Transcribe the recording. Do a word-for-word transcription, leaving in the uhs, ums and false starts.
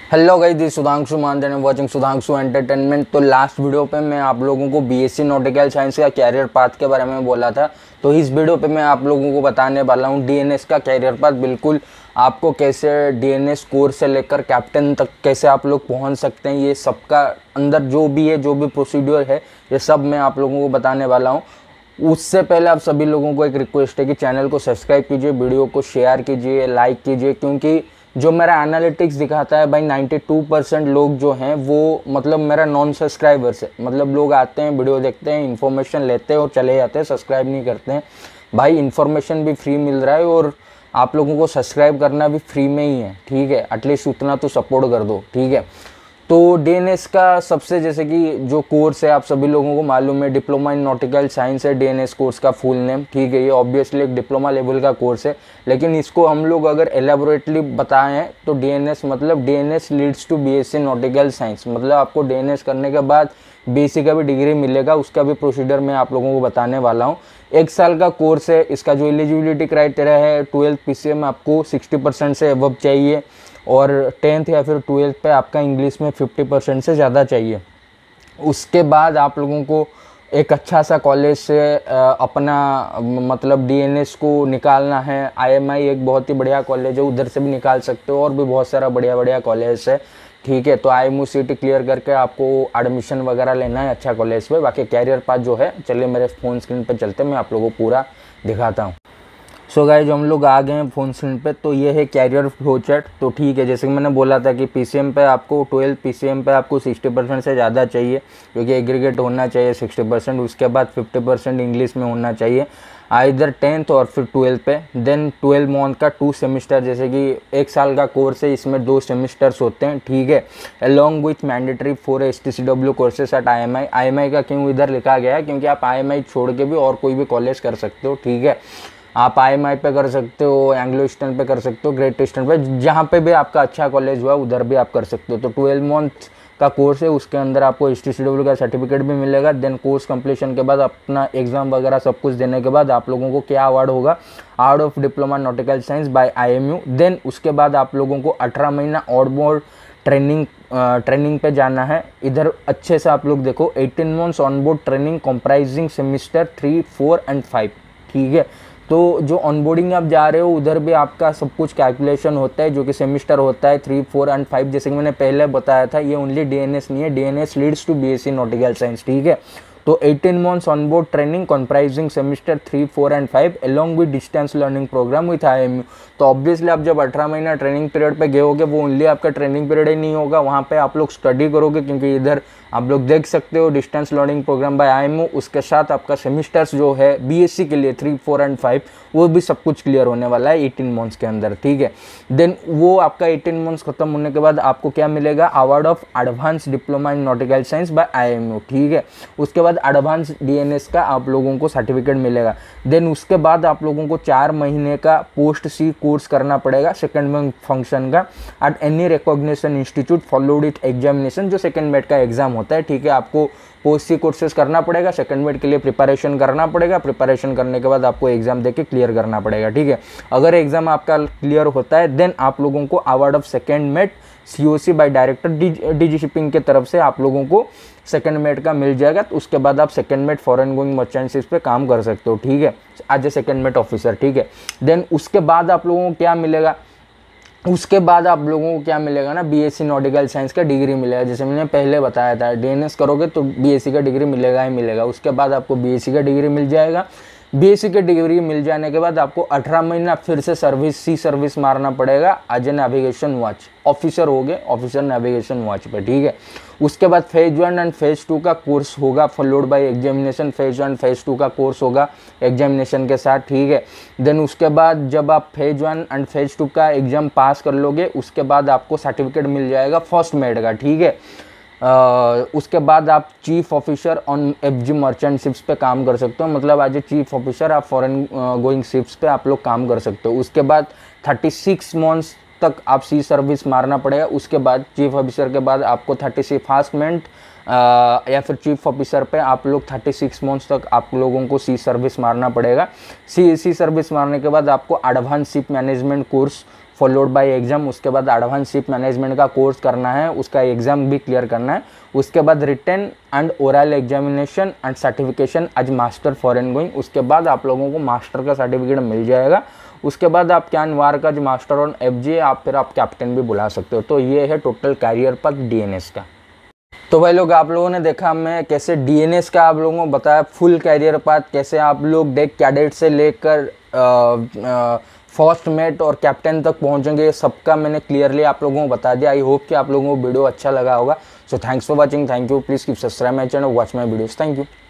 Hello guys, this Sudhanshu Mandhan and watching Sudhanshu entertainment. तो last video पे मैं आप लोगों को बीएससी नॉटिकल साइंस का कैरियर पाथ के बारे में बोला था। तो इस वीडियो पे मैं आप लोगों को बताने वाला हूँ डीएनएस का कैरियर पाथ। बिल्कुल आपको कैसे डीएनएस कोर्स से लेकर कैप्टन तक कैसे आप लोग पहुँच सकते हैं, ये सबका अंदर जो भी है, जो भी प्रोसीड्यूर है, ये सब मैं आप लोगों को बताने वाला हूँ। उससे पहले आप सभी लोगों को एक रिक्वेस्ट है कि चैनल को सब्सक्राइब कीजिए, वीडियो को शेयर कीजिए, लाइक कीजिए, क्योंकि जो मेरा एनालिटिक्स दिखाता है भाई बानवे परसेंट लोग जो हैं वो मतलब मेरा नॉन सब्सक्राइबर्स है। मतलब लोग आते हैं, वीडियो देखते हैं, इन्फॉर्मेशन लेते हैं और चले जाते हैं, सब्सक्राइब नहीं करते हैं। भाई इन्फॉर्मेशन भी फ्री मिल रहा है और आप लोगों को सब्सक्राइब करना भी फ्री में ही है, ठीक है। एटलीस्ट उतना तो सपोर्ट कर दो, ठीक है। तो डीएनएस का सबसे जैसे कि जो कोर्स है आप सभी लोगों को मालूम है, डिप्लोमा इन नॉटिकल साइंस है डीएनएस कोर्स का फुल नेम, ठीक है। ये ऑब्वियसली एक डिप्लोमा लेवल का कोर्स है, लेकिन इसको हम लोग अगर एलेबोरेटली बताएं तो डीएनएस मतलब DNS leads to BSc nautical science. मतलब आपको डीएनएस करने के बाद बीएससी का भी डिग्री मिलेगा, उसका भी प्रोसीजर मैं आप लोगों को बताने वाला हूँ। एक साल का कोर्स है। इसका जो एलिजिबिलिटी क्राइटेरिया है, ट्वेल्थ पीसीएम आपको सिक्सटी परसेंट से अबव चाहिए और टेंथ या फिर ट्वेल्थ पे आपका इंग्लिश में फिफ्टी परसेंट से ज़्यादा चाहिए। उसके बाद आप लोगों को एक अच्छा सा कॉलेज से अपना मतलब डीएनएस को निकालना है। आईएमआई एक बहुत ही बढ़िया कॉलेज है, उधर से भी निकाल सकते हो, और भी बहुत सारा बढ़िया बढ़िया कॉलेज है, ठीक है। तो आईएमयू सीटी क्लियर करके आपको एडमिशन वगैरह लेना है अच्छा कॉलेज पे। बाकी कैरियर पाथ जो है, चलिए मेरे फ़ोन स्क्रीन पे चलते हैं, मैं आप लोगों को पूरा दिखाता हूँ। सो गाइस, जो हम लोग आ गए हैं फ़ोन स्क्रीन पे, तो ये है कैरियर फ्लो चार्ट। तो ठीक है, जैसे कि मैंने बोला था कि पीसीएम पे आपको ट्वेल्थ पीसीएम पे आपको सिक्सटी परसेंट से ज़्यादा चाहिए, क्योंकि एग्रीगेट होना चाहिए सिक्सटी परसेंट। उसके बाद फिफ्टी परसेंट इंग्लिश में होना चाहिए, आइदर टेंथ और फिर ट्वेल्थ पे। देन ट्वेल्व मंथ का टू सेमिस्टर, जैसे कि एक साल का कोर्स है, इसमें दो सेमिस्टर्स होते हैं, ठीक है। Along with mandatory four S T C W courses at I M I. I M I का क्यों इधर लिखा गया है, क्योंकि आप आई एम आई छोड़ के भी और कोई भी कॉलेज कर सकते हो, ठीक है। आप आईएमआई पे कर सकते हो, एंग्लो ईस्टर्न पे कर सकते हो, ग्रेट ईस्टर्न पे, जहाँ पे भी आपका अच्छा कॉलेज हुआ उधर भी आप कर सकते हो। तो ट्वेल्व मंथ का कोर्स है, उसके अंदर आपको एस टी सी डब्ल्यू का सर्टिफिकेट भी मिलेगा। देन कोर्स कंप्लीशन के बाद अपना एग्जाम वगैरह सब कुछ देने के बाद आप लोगों को क्या अवार्ड होगा, award of diploma nautical science by IMU. Then उसके बाद आप लोगों को अठारह महीना ऑन बोर्ड ट्रेनिंग ट्रेनिंग पे जाना है। इधर अच्छे से आप लोग देखो, eighteen months on board training comprising semester three four and five, ठीक है। तो जो ऑनबोर्डिंग आप जा रहे हो उधर भी आपका सब कुछ कैलकुलेशन होता है, जो कि सेमिस्टर होता है थ्री फोर एंड फाइव। जैसे कि मैंने पहले बताया था, ये ओनली डीएनएस नहीं है, DNS leads to BSc nautical science, ठीक है। तो eighteen months on board training comprising semester three four and five along with distance learning programme with IMU. तो ऑब्वियसली आप जब अठारह महीना ट्रेनिंग पीरियड पे गए होगे, वो ओनली आपका ट्रेनिंग पीरियड ही नहीं होगा, वहाँ पे आप लोग स्टडी करोगे, क्योंकि इधर आप लोग देख सकते हो distance learning programme by IMU. उसके साथ आपका सेमिस्टर्स जो है बीएससी के लिए थ्री फोर एंड फाइव, वो भी सब कुछ क्लियर होने वाला है एटीन मंथ्स के अंदर, ठीक है। देन वो आपका एटीन मंथ्स खत्म होने के बाद आपको क्या मिलेगा, award of advance diploma in nautical science by IMU, ठीक है। उसके बाद एडवांस डीएनएस का आप लोगों को सर्टिफिकेट मिलेगा। देन उसके बाद आप लोगों को चार महीने का पोस्ट सी कोर्स करना पड़ेगा सेकेंड फंक्शन का at any recognition institute followed with examination, जो सेकेंड मेट का एग्जाम होता है, ठीक है। आपको पोस्ट सी कोर्सेज करना पड़ेगा, सेकंड मेट के लिए प्रिपरेशन करना पड़ेगा, प्रिपरेशन करने के बाद आपको एग्जाम देके क्लियर करना पड़ेगा, ठीक है। अगर एग्जाम आपका क्लियर होता है, देन आप लोगों को award of second mate COC by director DG shipping के तरफ से आप लोगों को सेकंड मेट का मिल जाएगा। तो उसके बाद आप second mate foreign going merchants पे काम कर सकते हो, ठीक है, as a second mate officer, ठीक है। देन उसके बाद आप लोगों को क्या मिलेगा, उसके बाद आप लोगों को क्या मिलेगा ना, बीएससी नॉटिकल साइंस का डिग्री मिलेगा। जैसे मैंने पहले बताया था, डीएनएस करोगे तो बीएससी का डिग्री मिलेगा ही मिलेगा। उसके बाद आपको बीएससी का डिग्री मिल जाएगा। बीएससी की डिग्री मिल जाने के बाद आपको अठारह महीना फिर से सर्विस सी सर्विस मारना पड़ेगा as a navigation watch officer हो गए, ऑफिसर नेविगेशन वॉच पे, ठीक है। उसके बाद phase one and phase two का कोर्स होगा followed by examination. Phase one phase two का कोर्स होगा एग्जामिनेशन के साथ, ठीक है। देन उसके बाद जब आप phase one and phase two का एग्जाम पास कर लोगे, उसके बाद आपको सर्टिफिकेट मिल जाएगा फर्स्ट मेड का, ठीक है। Uh, उसके बाद आप chief officer on FG merchant ships पे काम कर सकते हो। मतलब एज ए चीफ ऑफिसर आप फॉरेन गोइंग शिप्स पे आप लोग काम कर सकते हो। उसके बाद थर्टी सिक्स मंथ्स तक आप सी सर्विस मारना पड़ेगा। उसके बाद चीफ ऑफिसर के बाद आपको थर्टी सिक्स फर्स्ट मेंट या फिर चीफ ऑफिसर पे आप लोग थर्टी सिक्स मंथ्स तक आप लोगों को सी सर्विस मारना पड़ेगा। सी सी सर्विस मारने के बाद आपको advance ship management course followed by exam, उसके बाद एडवांस शिप मैनेजमेंट का कोर्स करना है, उसका एग्जाम भी क्लियर करना है, उसके बाद written and oral examination and certification as master foreign going, उसके बाद आप लोगों को मास्टर का सर्टिफिकेट मिल जाएगा। उसके बाद आप कैन वार का जो मास्टर ऑन एफ जी आप फिर आप कैप्टन भी बुला सकते हो। तो ये है टोटल कैरियर पाथ डीएनएस का। तो भाई लोग आप लोगों ने देखा मैं कैसे डीएनएस का आप लोगों को बताया फुल कैरियर पाथ, कैसे आप लोग डेक कैडेट से लेकर फर्स्ट मेट और कैप्टन तक पहुंचेंगे, सबका मैंने क्लियरली आप लोगों को बता दिया। आई होप कि आप लोगों को वीडियो अच्छा लगा होगा। So thanks for watching, thank you, please keep subscribe my channel, watch my videos, thank you.